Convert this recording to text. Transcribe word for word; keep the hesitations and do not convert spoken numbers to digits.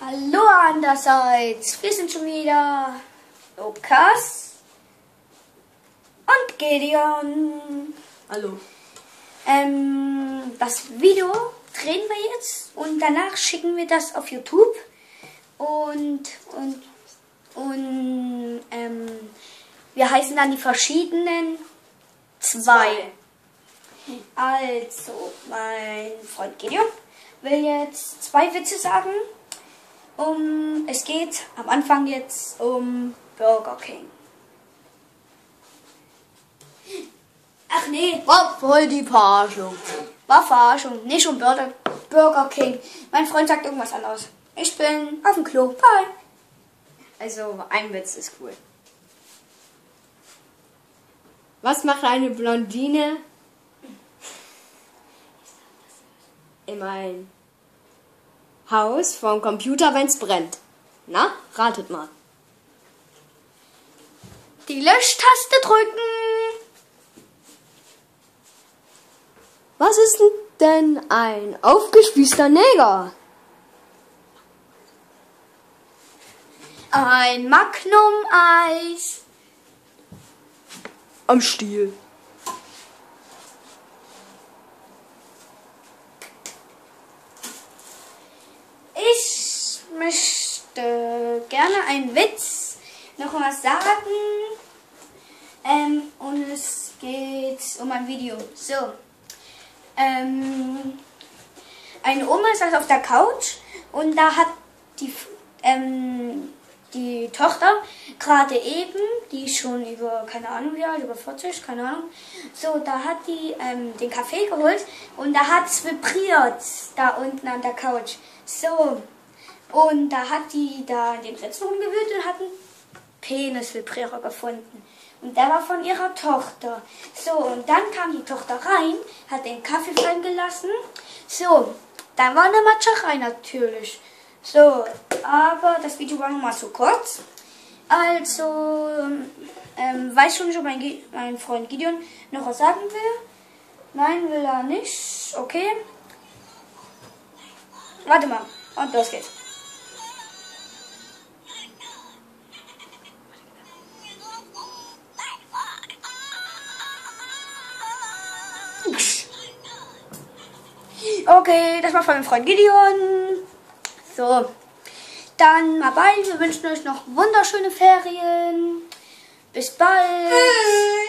Hallo andererseits, wir sind schon wieder Lukas und Gideon. Hallo. Ähm, das Video drehen wir jetzt und danach schicken wir das auf YouTube und und und ähm, wir heißen dann die verschiedenen zwei. Also, mein Freund Gideon will jetzt zwei Witze sagen. Um, es geht am Anfang jetzt um Burger King. Ach nee, War voll die Verarschung. war Verarschung, nicht um Burger, Burger King. Mein Freund sagt irgendwas anderes. Ich bin auf dem Klo. Bye. Also, ein Witz ist cool. Was macht eine Blondine in ein Haus vom Computer, wenn es brennt? Na, ratet mal. Die Löschtaste drücken. Was ist denn ein aufgespießter Neger? Ein Magnum-Eis. Am Stiel. Ich möchte gerne einen Witz noch was sagen. Ähm, und es geht um ein Video. So. Ähm, eine Oma saß auf der Couch und da hat die, ähm, die Tochter gerade eben, die ist schon über, keine Ahnung wie alt, über vierzig, keine Ahnung, so, da hat die ähm, den Kaffee geholt und da hat es vibriert, da unten an der Couch. So, und da hat die da in den Ritzen rumgewühlt und hat einen Penisvibrierer gefunden. Und der war von ihrer Tochter. So, und dann kam die Tochter rein, hat den Kaffee fallen gelassen. So, dann war eine Matscherei natürlich. So, aber das Video war noch mal so kurz. Also, ähm, weiß schon nicht, ob mein, Ge mein Freund Gideon noch was sagen will. Nein, will er nicht. Okay. Warte mal. Und los geht's. Okay, das war von meinem Freund Gideon. So, dann mal bald. Wir wünschen euch noch wunderschöne Ferien. Bis bald.